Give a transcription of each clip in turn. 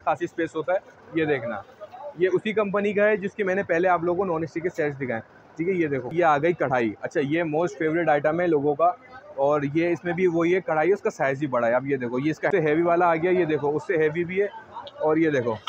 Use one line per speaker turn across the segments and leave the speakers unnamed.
खासी स्पेस होता है। ये देखना, ये उसी कंपनी का है जिसके मैंने पहले आप लोगों को नॉन स्टिक के सेट्स दिखाए, ठीक है। ये देखो, ये आ गई कढ़ाई। अच्छा, ये मोस्ट फेवरेट आइटम है लोगों का, और ये इसमें भी वही है, कढ़ाई है, उसका साइज़ ही बड़ा है। अब ये देखो, ये इसका हैवी वाला आ गया, ये देखो उससे हैवी भी है। और ये देखो,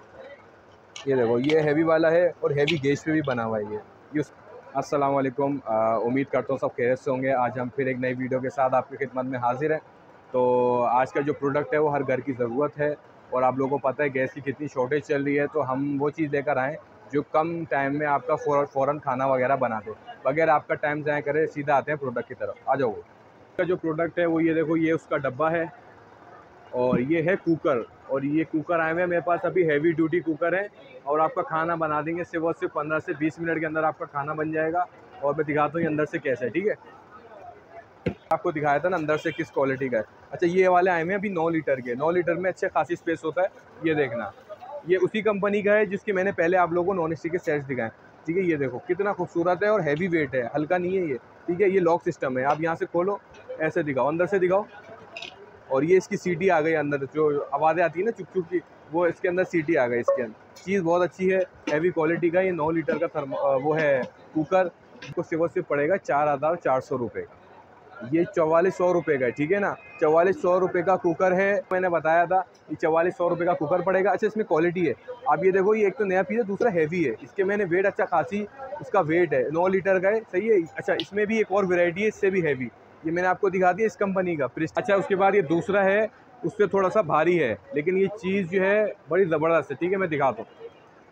ये हैवी वाला है और हैवी गेज पे भी बना हुआ है ये। अस्सलाम वालेकुम, उम्मीद करता हूँ सब खैरियत से होंगे। आज हम फिर एक नई वीडियो के साथ आपकी खिदमत में हाजिर हैं। तो आज का जो प्रोडक्ट है वो हर घर की ज़रूरत है, और आप लोगों को पता है गैस की कितनी शॉर्टेज चल रही है, तो हम वो चीज़ लेकर आएँ जो कम टाइम में आपका फ़ौरन खाना वगैरह बना दे, बगैर आपका टाइम ज़ाया करे। सीधा आते हैं प्रोडक्ट की तरफ, आ जाओ। का जो प्रोडक्ट है वो ये देखो, ये उसका डब्बा है, और ये है कुकर। और ये कुकर आए हुए हैं मेरे पास अभी, हैवी ड्यूटी कुकर है, और आपका खाना बना देंगे सिर्फ 15 से 20 मिनट के अंदर आपका खाना बन जाएगा। और मैं दिखाता हूँ अंदर से कैसे है, ठीक है। आपको दिखाया था ना अंदर से किस क्वालिटी का है। अच्छा, ये वाले आए हुए हैं अभी 9 लीटर के। 9 लीटर में अच्छे खासी स्पेस होता है। ये देखना, ये उसी कंपनी का है जिसके मैंने पहले आप लोगों को नॉन स्टिक के सेट्स दिखाए, ठीक है। ये देखो कितना खूबसूरत है और हैवी वेट है, हल्का नहीं है ये, ठीक है। ये लॉक सिस्टम है, आप यहाँ से खोलो, ऐसे दिखाओ, अंदर से दिखाओ। और ये इसकी सीटी आ गई अंदर, जो आवाज़ें आती है ना चुप चुप की, वो इसके अंदर सीटी आ गई इसके अंदर। चीज़ बहुत अच्छी है, हैवी क्वालिटी का। ये 9 लीटर का वो है कुकर, इसको सिर्फ पड़ेगा 4,400 रुपये का। ये 4400 रुपये का है, ठीक है ना। 4400 रुपये का कुकर है, मैंने बताया था ये 4400 रुपये का कुकर पड़ेगा। अच्छा, इसमें क्वालिटी है, आप ये देखो, ये एक तो नया पीस है, दूसरा हैवी है। इसके मैंने वेट अच्छा खासी इसका वेट है, 9 लीटर का है, सही है। अच्छा, इसमें भी एक और वेराइटी है इससे भी हैवी, ये मैंने आपको दिखा दिया इस कंपनी का प्रेस्टीज। अच्छा, उसके बाद ये दूसरा है, उससे थोड़ा सा भारी है, लेकिन ये चीज़ जो है बड़ी ज़बरदस्त है, ठीक है। मैं दिखाता हूँ,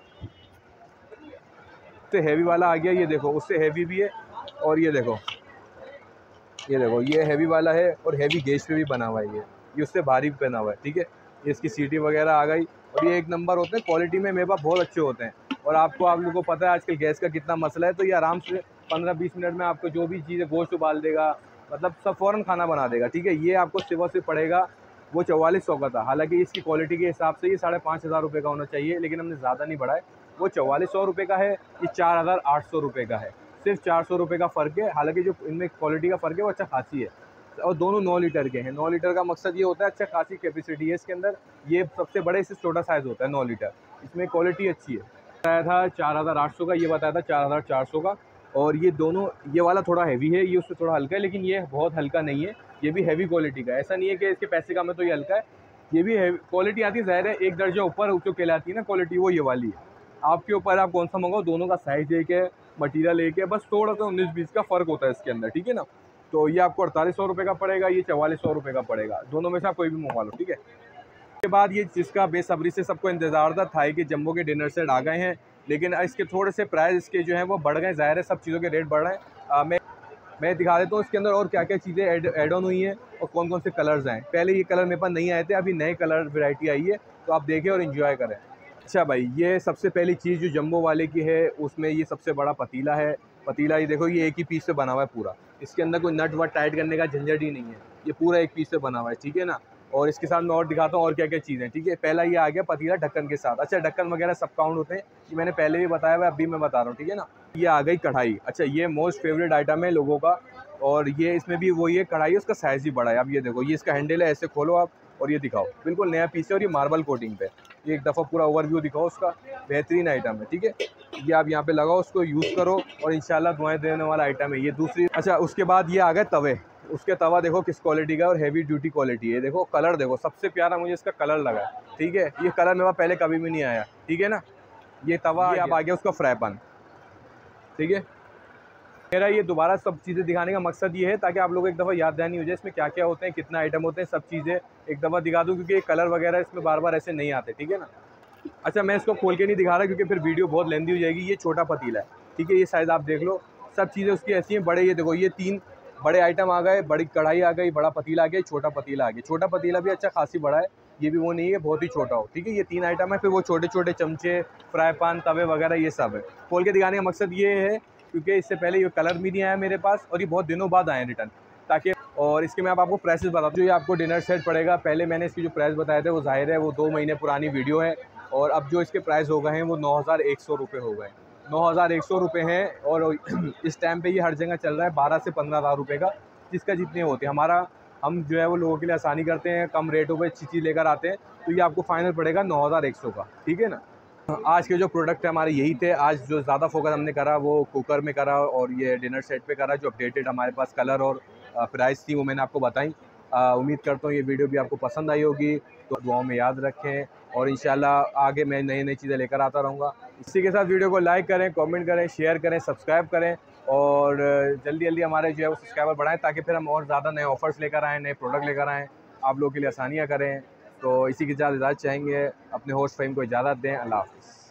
उससे हैवी वाला आ गया, ये देखो उससे हैवी भी है। और ये देखो, ये हैवी वाला है और हैवी गेज पे भी बना हुआ है ये उससे भारी भी बना हुआ है, ठीक है। ये इसकी सीटी वगैरह आ गई, और ये एक नंबर होते हैं क्वालिटी में, मेरे पास बहुत अच्छे होते हैं। और आप लोगों को पता है आजकल गैस का कितना मसला है, तो ये आराम से 15-20 मिनट में आपको जो भी चीज़ गोश्त उबाल देगा, मतलब सब फ़ौरन खाना बना देगा, ठीक है। ये आपको सिर्फ पड़ेगा, वो 4400 का था। हालांकि इसकी क्वालिटी के हिसाब से ये 5,500 रुपये का होना चाहिए, लेकिन हमने ज़्यादा नहीं बढ़ाए। वो 4400 रुपये का है, ये 4,800 रुपये का है। सिर्फ 400 रुपये का फ़र्क है। हालांकि जो इनमें क्वालिटी का फ़र्क है वो अच्छा खासी है, और दोनों 9 लीटर के हैं। 9 लीटर का मकसद ये होता है अच्छा खासी कैपेसिटी है इसके अंदर। ये सबसे बड़े, इससे छोटा साइज़ होता है 9 लीटर, इसमें क्वालिटी अच्छी है। बताया था 4,800 का, ये बताया था 4,400 का। और ये दोनों, ये वाला थोड़ा हैवी है, ये उससे थोड़ा हल्का है, लेकिन ये बहुत हल्का नहीं है, ये भी हैवी क्वालिटी का है। ऐसा नहीं है कि इसके पैसे कम है तो ये हल्का है, ये भी हैवी क्वालिटी आती है। ज़ाहिर है एक दर्जा ऊपर जो कहलाती है ना क्वालिटी, वो ये वाली है। आपके ऊपर आप कौन सा मंगाओ, दोनों का साइज़ एक है, मटीरियल एक है, बस थोड़ा सा 19-20 का फ़र्क होता है इसके अंदर, ठीक है ना। तो ये आपको 4800 रुपये का पड़ेगा, ये 4400 रुपये का पड़ेगा। दोनों में से आप कोई भी मंगवा लो, ठीक है। उसके बाद ये जिसका बेसब्री से सबको इंतज़ार था, थाई के जंबो के डिनर सेट आ गए हैं, लेकिन इसके थोड़े से प्राइस इसके जो हैं वो बढ़ गए। ज़ाहिर है सब चीज़ों के रेट बढ़ रहे हैं। मैं दिखा देता हूँ इसके अंदर और क्या क्या चीज़ें ऐड ऑन हुई हैं और कौन कौन से कलर्स हैं। पहले ये कलर मेरे पास नहीं आए थे, अभी नए कलर वैरायटी आई है, तो आप देखें और इन्जॉय करें। अच्छा भाई, ये सबसे पहली चीज़ जो जंबो वाले की है, उसमें ये सबसे बड़ा पतीला है। पतीला ये देखो, ये एक ही पीस से बना हुआ है पूरा, इसके अंदर कोई नट वट टाइट करने का झंझट ही नहीं है, ये पूरा एक पीस से बना हुआ है, ठीक है ना। और इसके साथ मैं और दिखाता हूँ और क्या क्या चीज़ें, ठीक है। पहला ये आ गया पतीला ढक्कन के साथ। अच्छा, ढक्कन वगैरह सब काउंट होते हैं, ये मैंने पहले भी बताया हुआ है, अभी मैं बता रहा हूँ, ठीक है ना। ये आ गई कढ़ाई। अच्छा, ये मोस्ट फेवरेट आइटम है लोगों का, और ये इसमें भी वही है, कढ़ाई है, उसका साइज़ ही बड़ा है। अब ये देखो, ये इसका हैंडल है, ऐसे खोलो आप और ये दिखाओ, बिल्कुल नया पीस है, और ये मार्बल कोटिंग पे। ये एक दफ़ा पूरा ओवरव्यू दिखाओ उसका, बेहतरीन आइटम है, ठीक है। ये आप यहाँ पे लगाओ, उसको यूज़ करो, और इंशाल्लाह दुआएं देने वाला आइटम है ये। दूसरी, अच्छा उसके बाद ये आ गए तवे। उसके तवा देखो किस क्वालिटी का, और हैवी ड्यूटी क्वालिटी है। देखो कलर देखो, सबसे प्यारा मुझे इसका कलर लगा, ठीक है। ये कलर मेरे पास पहले कभी भी नहीं आया, ठीक है ना। ये तवा, ये अब आ गया उसका फ्राई पैन, ठीक है। मेरा ये दोबारा सब चीज़ें दिखाने का मकसद ये है ताकि आप लोग एक दफ़ा याद दहानी हो जाए इसमें क्या क्या होते हैं, कितना आइटम होते हैं, सब चीज़ें एक दफ़ा दिखा दूँ, क्योंकि कलर वगैरह इसमें बार बार ऐसे नहीं आते, ठीक है ना। अच्छा, मैं इसको खोल के नहीं दिखा रहा क्योंकि फिर वीडियो बहुत लेंदी हो जाएगी। ये छोटा पतीला है, ठीक है, ये साइज़ आप देख लो, सब चीज़ें उसकी ऐसी हैं। बड़े, ये देखो, ये 3 बड़े आइटम आ गए, बड़ी कढ़ाई आ गई, बड़ा पतीला आ गया, छोटा पतीला आ गया। छोटा पतीला भी अच्छा खासी बड़ा है, ये भी वो नहीं है बहुत ही छोटा हो, ठीक है। ये 3 आइटम है, फिर वो छोटे छोटे चमचे, फ्राई पैन, तवे वगैरह ये सब है। खोल के दिखाने का मकसद ये है क्योंकि इससे पहले ये कलर भी नहीं आया मेरे पास, और ये बहुत दिनों बाद आए रिटर्न, ताकि। और इसके मैं आपको प्राइसेस बताता हूँ। जो ये आपको डिनर सेट पड़ेगा, पहले मैंने इसकी जो प्राइस बताए थे वो ज़ाहिर है वो 2 महीने पुरानी वीडियो है, और अब जो इसके प्राइस हो गए हैं वो 9,100 रुपये हो गए। 9,100 रुपये हैं, और इस टाइम पे ये हर जगह चल रहा है 12 से 15,000 रुपये का, जिसका जितने होते हैं। हमारा हम जो है वो लोगों के लिए आसानी करते हैं, कम रेटों पे अच्छी चीज़ लेकर आते हैं। तो ये आपको फाइनल पड़ेगा 9100 का, ठीक है ना। आज के जो प्रोडक्ट है हमारे यही थे। आज जो ज़्यादा फोकस हमने करा वो कुकर में करा और ये डिनर सेट पे करा। जो अपडेटेड हमारे पास कलर और प्राइस थी वो मैंने आपको बताई। उम्मीद करता हूँ ये वीडियो भी आपको पसंद आई होगी, तो दुआओं में याद रखें और इंशाल्लाह आगे मैं नई नई चीज़ें लेकर आता रहूँगा। इसी के साथ वीडियो को लाइक करें, कमेंट करें, शेयर करें, सब्सक्राइब करें और जल्दी जल्दी हमारे जो है वो सब्सक्राइबर बढ़ाएं, ताकि फिर हम और ज़्यादा नए ऑफ़र्स लेकर आएँ, नए प्रोडक्ट लेकर आएँ, आप लोगों के लिए आसानियाँ करें। तो इसी के साथ इजाज़त चाहेंगे, अपने होस्ट फ़हीम को इजाज़त दें। अल्लाह हाफ़िज़।